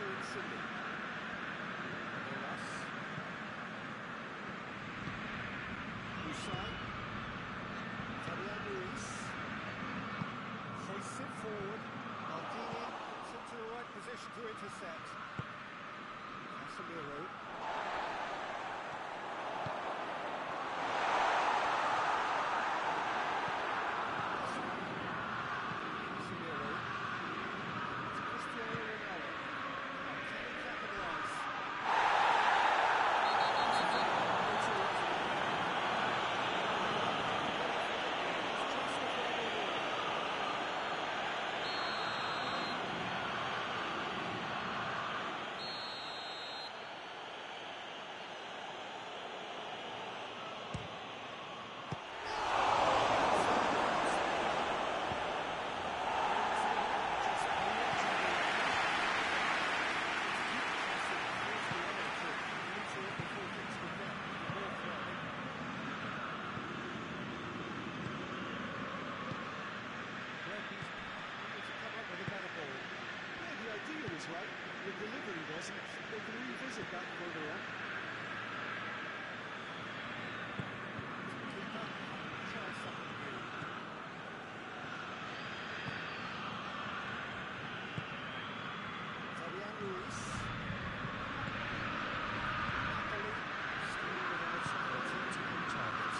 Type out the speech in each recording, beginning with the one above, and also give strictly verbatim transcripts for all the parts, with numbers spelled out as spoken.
Insigne. Bolas. Hussein. Fabian Ruiz. Hoists it forward. Maldini puts it to the right position to intercept. Casemiro. Right, the delivery wasn't. They can revisit that further on. Keeper, try something new. Fabian Ruiz. Napoli still without ability to hit targets.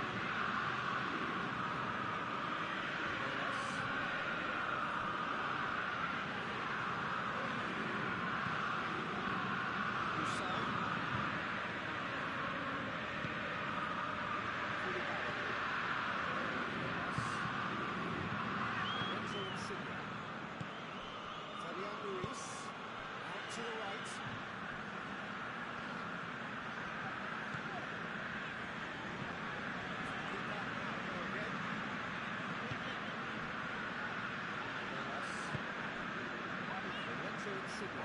To the right. Lorenzo Insigne.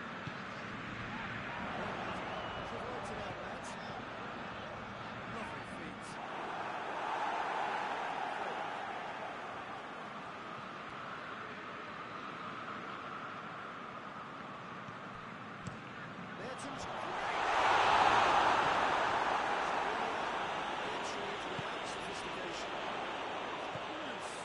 Travolta out that. Lovely feet. Mertens great. Entry without sophistication. Nice.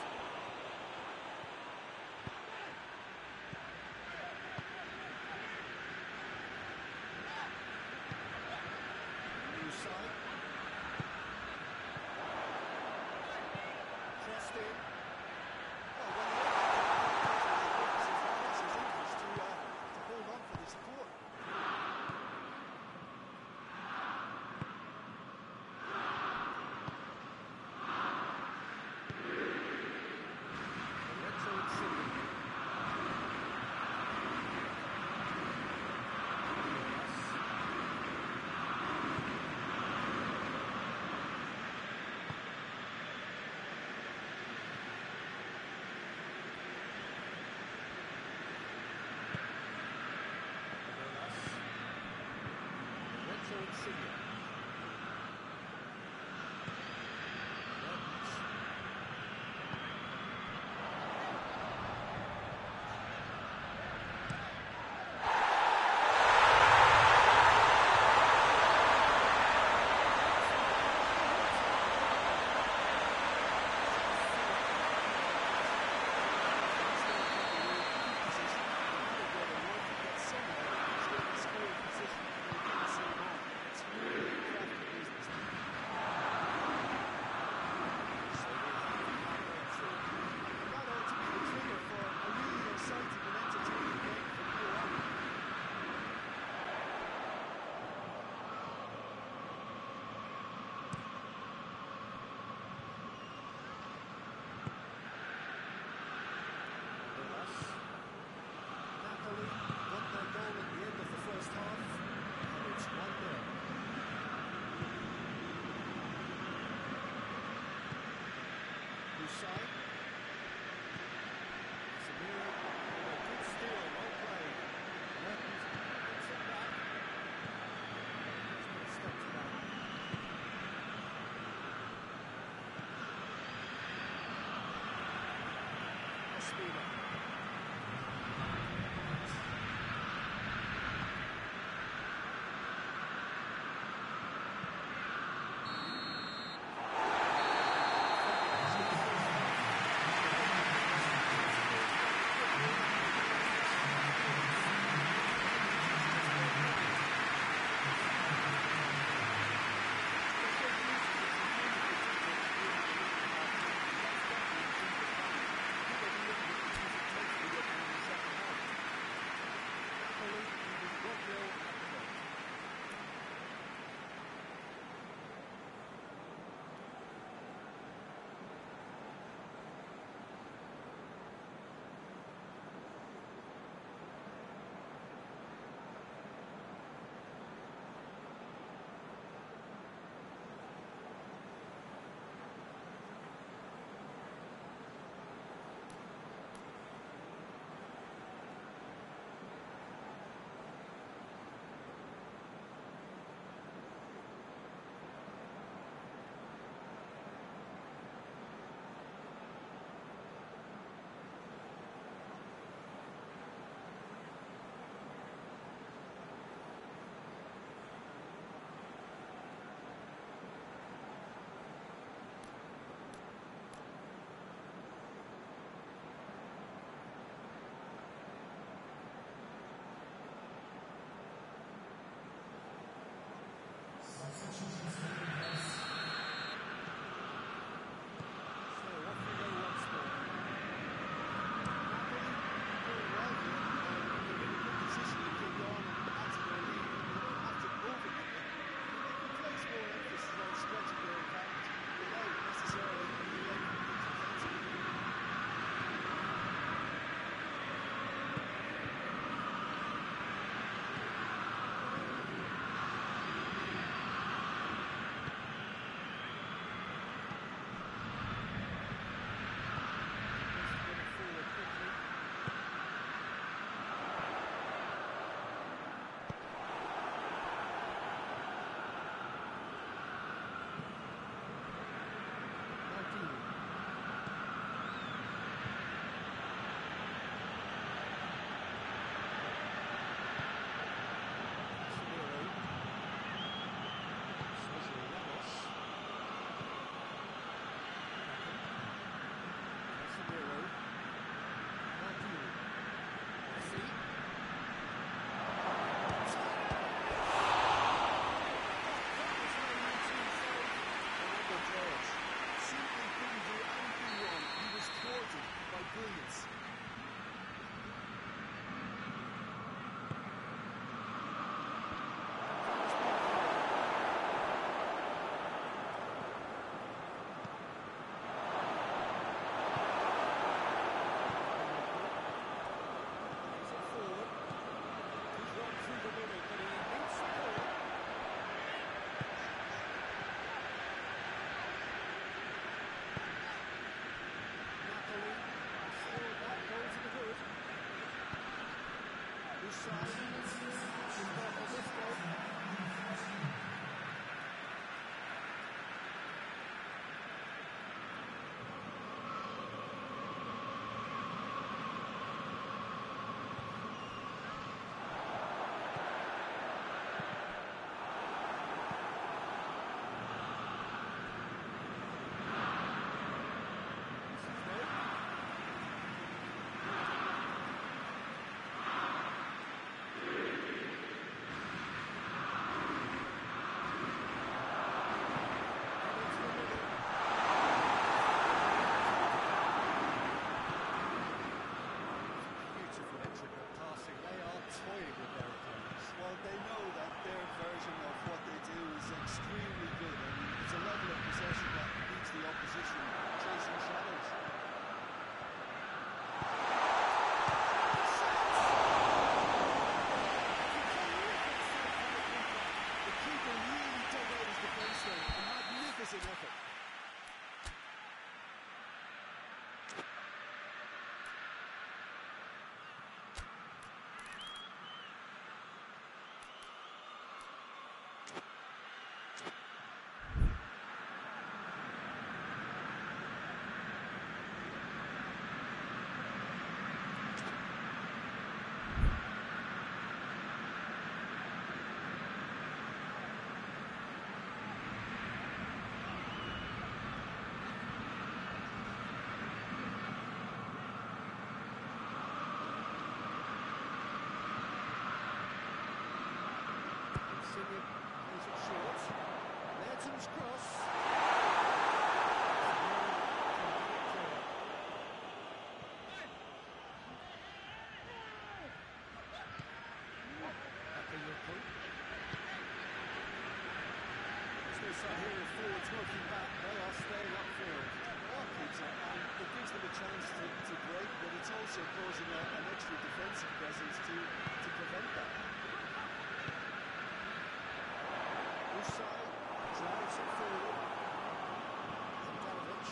New side. Crossed in. Oh, well, it's his interest to, uh, to hold on for the support. Insigne. It's Whose side? Careful this goal. Plays it short. Mertens cross. Bakayoko. There's no sign here of forwards working back. They are staying upfield. Well, keeps it, and it gives them a chance to, to break, but it's also causing a, an extra defensive presence to, to prevent that. Side drives it forward. Handanovic.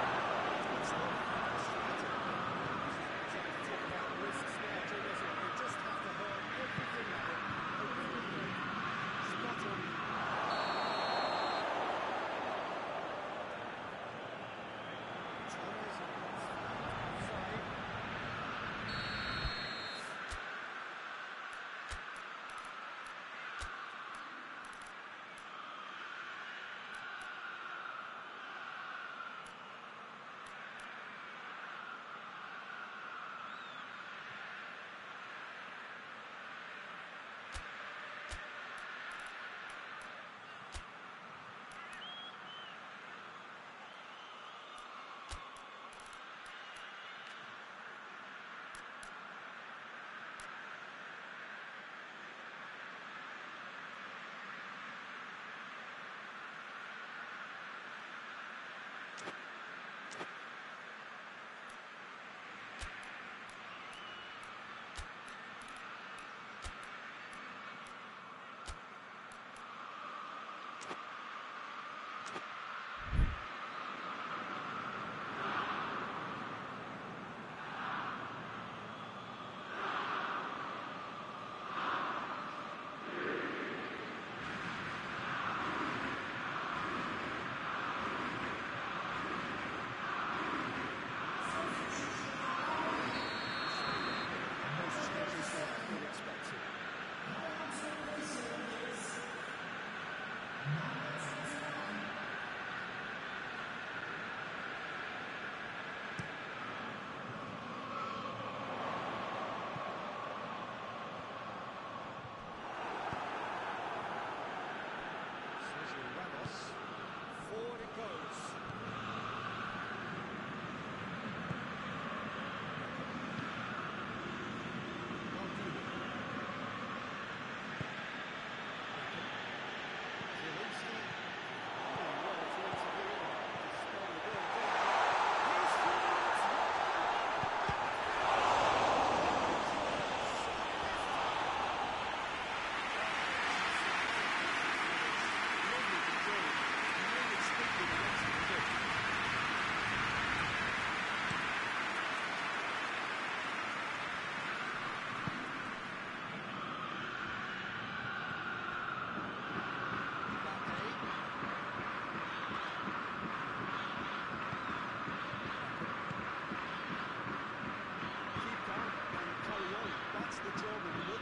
Just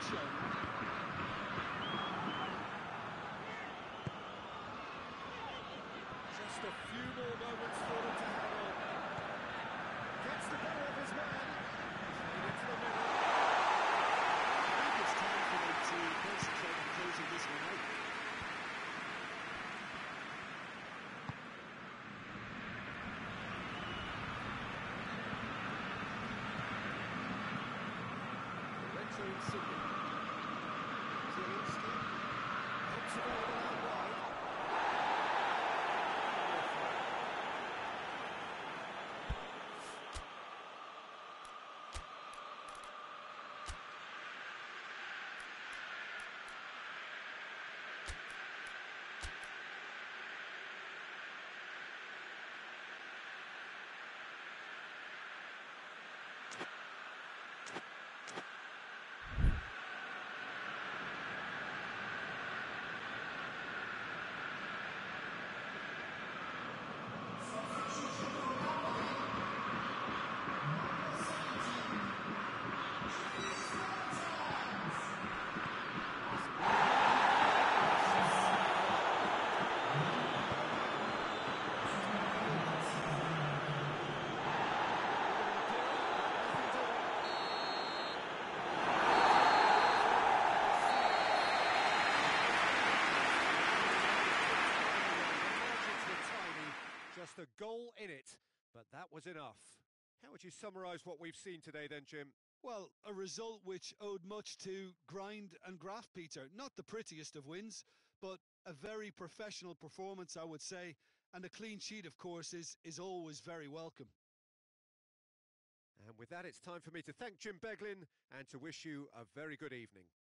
shown. Just a few more moments for him to handle. Gets the better of his man. Played into the middle. I think it's time for them to concentrate on closing this one out. Lorenzo Insigne. Zielinski. Helps the ball out wide. Just a goal in it, but that was enough. How would you summarise what we've seen today then, Jim? Well, a result which owed much to grind and graft, Peter. Not the prettiest of wins, but a very professional performance, I would say. And a clean sheet, of course, is, is always very welcome. And with that, it's time for me to thank Jim Beglin and to wish you a very good evening.